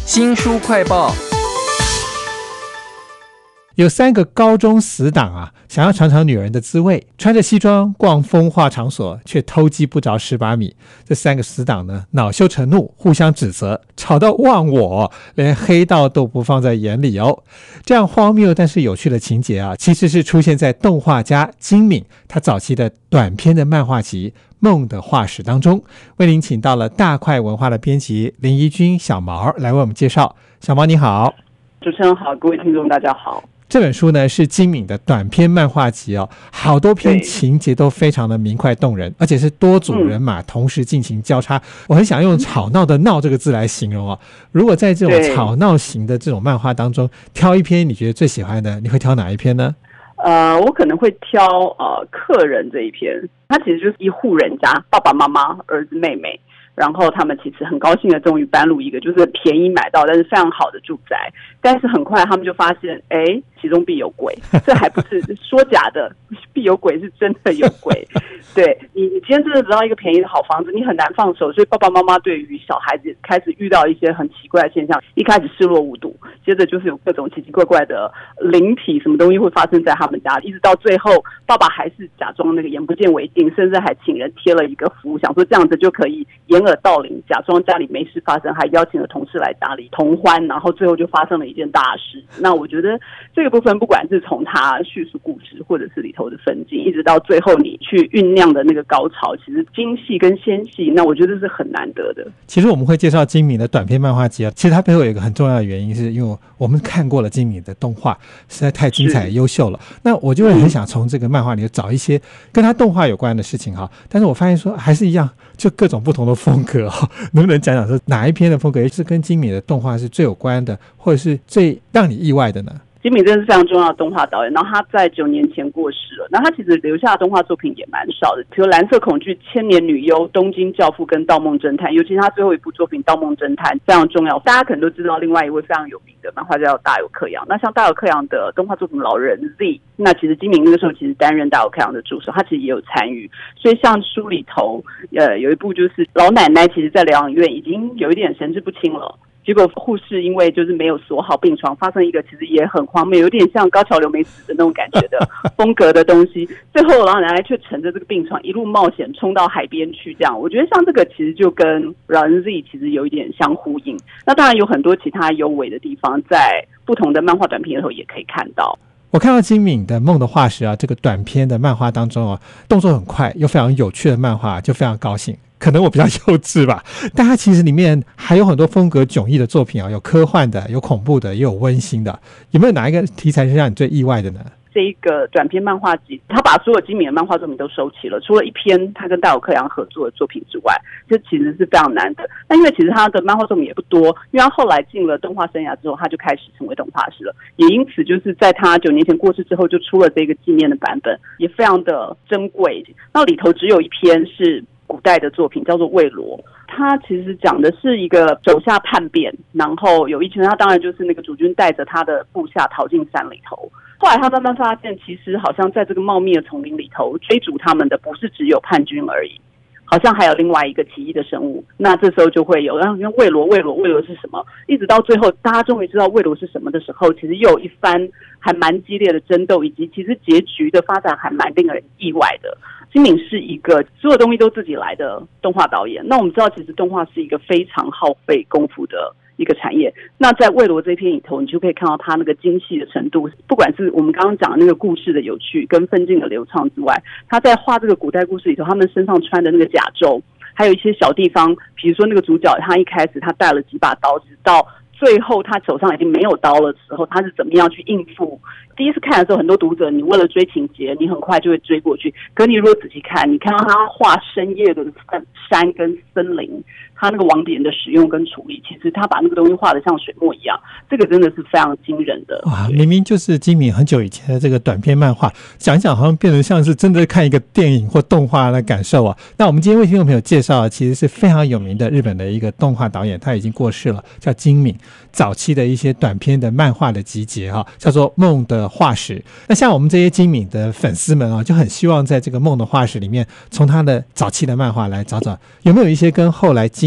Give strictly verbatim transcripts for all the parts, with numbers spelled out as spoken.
新书快报。 有三个高中死党啊，想要尝尝女人的滋味，穿着西装逛风化场所，却偷鸡不着蚀把米。这三个死党呢，恼羞成怒，互相指责，吵到忘我，连黑道都不放在眼里哦。这样荒谬但是有趣的情节啊，其实是出现在动画家金敏他早期的短篇的漫画集《梦的化石》当中。为您请到了大块文化的编辑林怡君小毛来为我们介绍。小毛你好。 主持人好，各位听众大家好。 这本书呢是金敏的短篇漫画集哦，好多篇情节都非常的明快动人，而且是多组人马同时进行交叉。嗯、我很想用吵闹的闹这个字来形容哦。如果在这种吵闹型的这种漫画当中挑一篇你觉得最喜欢的，你会挑哪一篇呢？ 呃，我可能会挑呃客人这一篇，它其实就是一户人家，爸爸妈妈、儿子、妹妹。然后他们其实很高兴的终于搬入一个就是便宜买到但是非常好的住宅，但是很快他们就发现哎，其中必有鬼，这还不是说假的，必有鬼是真的有鬼。对，你你今天真的得到一个便宜的好房子，你很难放手，所以爸爸妈妈对于小孩子开始遇到一些很奇怪的现象，一开始视若无睹，接着就是有各种奇奇怪怪的灵体什么东西会发生在他们家，一直到最后爸爸还是假装那个眼不见为净，甚至还请人贴了一个符，想说这样子就可以掩耳盗铃，假装家里没事发生，还邀请了同事来家里同欢，然后最后就发生了一件大事。那我觉得这个部分不管是从他叙述故事或者是里头的分镜，一直到最后你去酝酿的那个高潮，其实精细跟纤细，那我觉得是很难得的。 其实我们会介绍金敏的短篇漫画集啊，其实它背后有一个很重要的原因，是因为我们看过了金敏的动画，实在太精彩优秀了。那我就会很想从这个漫画里找一些跟他动画有关的事情哈，但是我发现说还是一样，就各种不同的风格哈，能不能讲讲说哪一篇的风格是跟金敏的动画是最有关的，或者是最让你意外的呢？ 金敏真的是非常重要的动画导演，然后他在九年前过世了。那他其实留下的动画作品也蛮少的，比如《蓝色恐惧》、《千年女优》、《东京教父》跟《盗梦侦探》，尤其是他最后一部作品《盗梦侦探》非常重要。大家可能都知道另外一位非常有名的漫画家叫大友克洋。那像大友克洋的动画作品《老人 Z》，那其实金敏那个时候其实担任大友克洋的助手，他其实也有参与。所以像书里头，呃，有一部就是老奶奶其实在疗养院已经有一点神志不清了。结果护士因为就是没有锁好病床，发生一个其实也很荒谬，有点像高桥留美子的那种感觉的风格的东西。最后老奶奶却乘着这个病床一路冒险冲到海边去，这样我觉得像这个其实就跟老人 Z 其实有一点相呼应。那当然有很多其他优美的地方，在不同的漫画短片里头也可以看到。 我看到金敏的《梦的化石》啊，这个短篇的漫画当中啊，动作很快又非常有趣的漫画，就非常高兴。可能我比较幼稚吧，但它其实里面还有很多风格迥异的作品啊，有科幻的，有恐怖的，也有温馨的。有没有哪一个题材是让你最意外的呢？ 这一个短篇漫画集，他把所有金敏的漫画作品都收齐了，除了一篇他跟大友克洋合作的作品之外，这其实是非常难的。那因为其实他的漫画作品也不多，因为他后来进了动画生涯之后，他就开始成为动画师了，也因此就是在他九年前过世之后，就出了这个纪念的版本，也非常的珍贵。那里头只有一篇是古代的作品，叫做《魏罗》，它其实讲的是一个手下叛变，然后有一群他当然就是那个主君带着他的部下逃进山里头。后来他慢慢发现，其实好像在这个茂密的丛林里头，追逐他们的不是只有叛军而已，好像还有另外一个奇异的生物。那这时候就会有，然后魏罗魏罗魏罗是什么？一直到最后大家终于知道魏罗是什么的时候，其实又有一番还蛮激烈的争斗，以及其实结局的发展还蛮令人意外的。金敏是一个所有东西都自己来的动画导演，那我们知道其实动画是一个非常耗费功夫的一个产业。那在魏罗这篇里头，你就可以看到他那个精细的程度，不管是我们刚刚讲的那个故事的有趣跟分镜的流畅之外，他在画这个古代故事里头，他们身上穿的那个甲胄，还有一些小地方，比如说那个主角他一开始他带了几把刀，直到最后他手上已经没有刀了时候，他是怎么样去应付。第一次看的时候，很多读者你为了追情节，你很快就会追过去，可你如果仔细看，你看到他画深夜的山跟森林，他那个网点的使用跟处理，其实他把那个东西画得像水墨一样，这个真的是非常惊人的。 哇，明明就是金敏很久以前的这个短篇漫画，讲一讲好像变成像是真的看一个电影或动画的感受啊。那我们今天为听众朋友介绍的其实是非常有名的日本的一个动画导演，他已经过世了，叫金敏。早期的一些短篇的漫画的集结哈，叫做《梦的化石》。那像我们这些金敏的粉丝们啊，就很希望在这个《梦的化石》里面，从他的早期的漫画来找找有没有一些跟后来金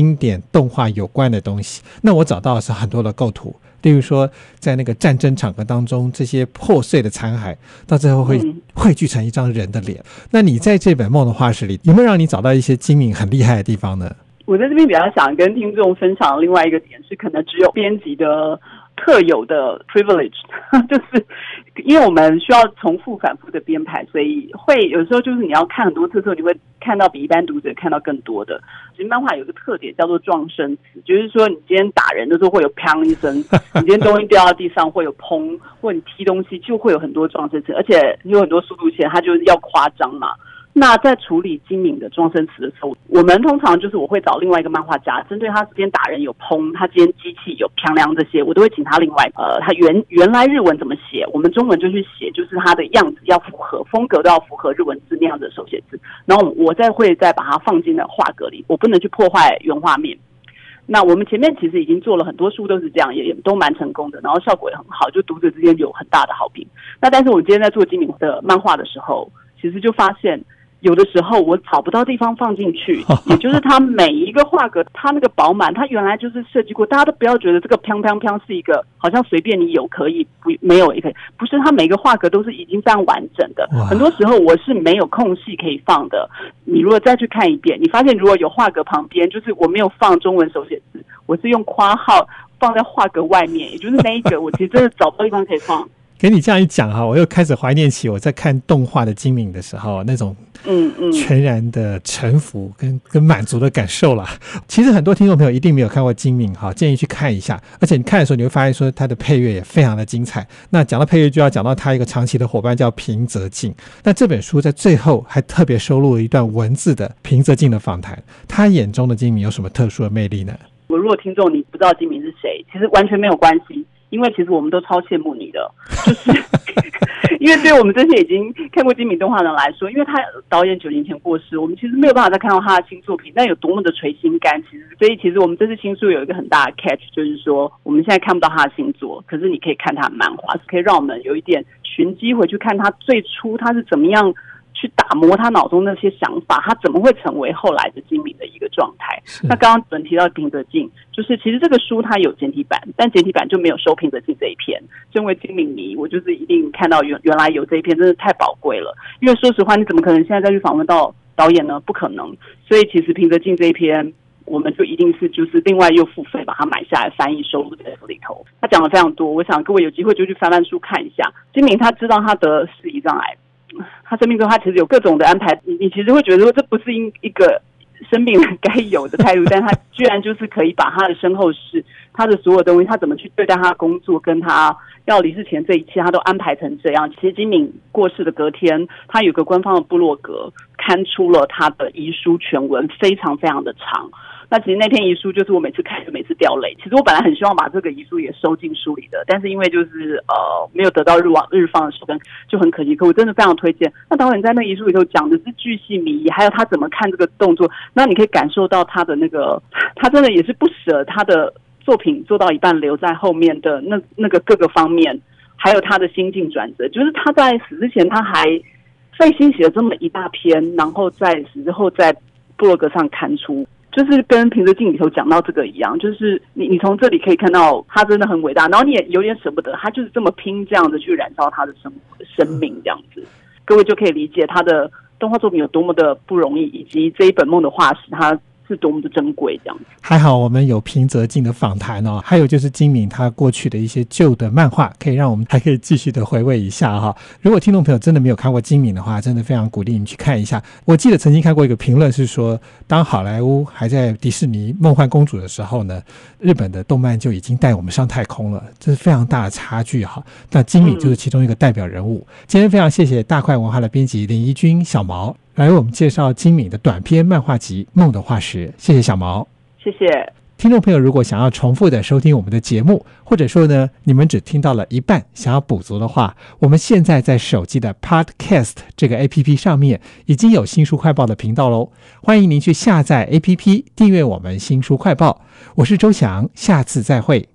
经典动画有关的东西。那我找到的是很多的构图，例如说在那个战争场合当中，这些破碎的残骸到最后会汇聚成一张人的脸。那你在这本梦的画室里，有没有让你找到一些精明很厉害的地方呢？ 我在这边比较想跟听众分享的另外一个点是，可能只有编辑的特有的 privilege， 就是因为我们需要重复反复的编排，所以会有时候就是你要看很多次之后，你会看到比一般读者看到更多的。其实漫画有一个特点叫做撞声词，就是说你今天打人的时候会有砰一声，你今天东西掉到地上会有砰，或你踢东西就会有很多撞声词，而且有很多速度线，它就是要夸张嘛。那在处理精敏的撞声词的时候，我们通常就是我会找另外一个漫画家，针对他今天打人有砰，他今天机器有砰亮这些，我都会请他另外呃，他原原来日文怎么写，我们中文就去写，就是他的样子要符合，风格都要符合日文字那样的手写字，然后我再会再把它放进了画格里，我不能去破坏原画面。那我们前面其实已经做了很多书都是这样，也也都蛮成功的，然后效果也很好，就读者之间有很大的好评。那但是我今天在做精敏的漫画的时候，其实就发现有的时候我找不到地方放进去，也就是它每一个画格，它那个饱满，它原来就是设计过。大家都不要觉得这个砰砰砰是一个好像随便你有可以，不没有也可以，不是，它每个画格都是已经这样完整的。很多时候我是没有空隙可以放的。你如果再去看一遍，你发现如果有画格旁边，就是我没有放中文手写字，我是用括号放在画格外面，也就是那一个我其实真的找不到地方可以放。 给你这样一讲哈，我又开始怀念起我在看动画的精敏的时候那种嗯嗯全然的臣服跟跟满足的感受啦。其实很多听众朋友一定没有看过精敏哈，建议去看一下。而且你看的时候，你会发现说它的配乐也非常的精彩。那讲到配乐，就要讲到他一个长期的伙伴叫平泽进。那这本书在最后还特别收录了一段文字的平泽进的访谈。他眼中的精敏有什么特殊的魅力呢？ 我如果听众你不知道精敏是谁，其实完全没有关系。因为其实我们都超羡慕你的，就是因为对我们这些已经看过精敏动画的人来说，因为他导演九年前过世，我们其实没有办法再看到他的新作品，但有多么的捶心肝。其实，所以其实我们这次新书有一个很大的 catch， 就是说我们现在看不到他的新作，可是你可以看他的漫画，可以让我们有一点寻机回去看他最初他是怎么样去打磨他脑中那些想法，他怎么会成为后来的精敏的一个状态。那刚刚主持人提到平泽进，就是其实这个书它有简体版，但简体版就没有收平泽进这一篇。身为精敏迷，我就是一定看到原原来有这一篇，真的太宝贵了。因为说实话，你怎么可能现在再去访问到导演呢？不可能。所以其实平泽进这一篇，我们就一定是就是另外又付费把它买下来翻译收录在里头。他讲了非常多，我想各位有机会就去翻翻书看一下。精敏他知道他得视疑障碍，他生命中他其实有各种的安排，你你其实会觉得说这不是一个生病人该有的态度，但他居然就是可以把他的身后事，他的所有东西，他怎么去对待他的工作，跟他要离世前这一切，他都安排成这样。其实精敏过世的隔天，他有个官方的部落格刊出了他的遗书全文，非常非常的长。那其实那篇遗书就是我每次看就每次掉泪。其实我本来很希望把这个遗书也收进书里的，但是因为就是呃没有得到日网日方的授权，就很可惜。可我真的非常推荐。那导演在那个遗书里头讲的是巨细靡遗，还有他怎么看这个动作，那你可以感受到他的那个，他真的也是不舍他的作品做到一半留在后面的那那个各个方面，还有他的心境转折。就是他在死之前他还费心写了这么一大篇，然后在死之后在部落格上刊出。就是跟平泽进里头讲到这个一样，就是你你从这里可以看到他真的很伟大，然后你也有点舍不得，他就是这么拼这样子去燃烧他的生生命这样子，各位就可以理解他的动画作品有多么的不容易，以及这一本梦的画师他是多么的珍贵这样子。 还好我们有平泽进的访谈哦，还有就是精敏他过去的一些旧的漫画，可以让我们还可以继续的回味一下哈。如果听众朋友真的没有看过精敏的话，真的非常鼓励你去看一下。我记得曾经看过一个评论是说，当好莱坞还在迪士尼梦幻公主的时候呢，日本的动漫就已经带我们上太空了，这是非常大的差距哈。那精敏就是其中一个代表人物。嗯、今天非常谢谢大块文化的编辑林怡君小毛来为我们介绍精敏的短篇漫画集《梦的化石》，谢谢小毛。 谢谢。 听众朋友如果想要重复的收听我们的节目，或者说呢你们只听到了一半想要补足的话，我们现在在手机的 Podcast 这个 A P P 上面已经有新书快报的频道咯，欢迎您去下载 A P P 订阅我们新书快报。我是周翔，下次再会。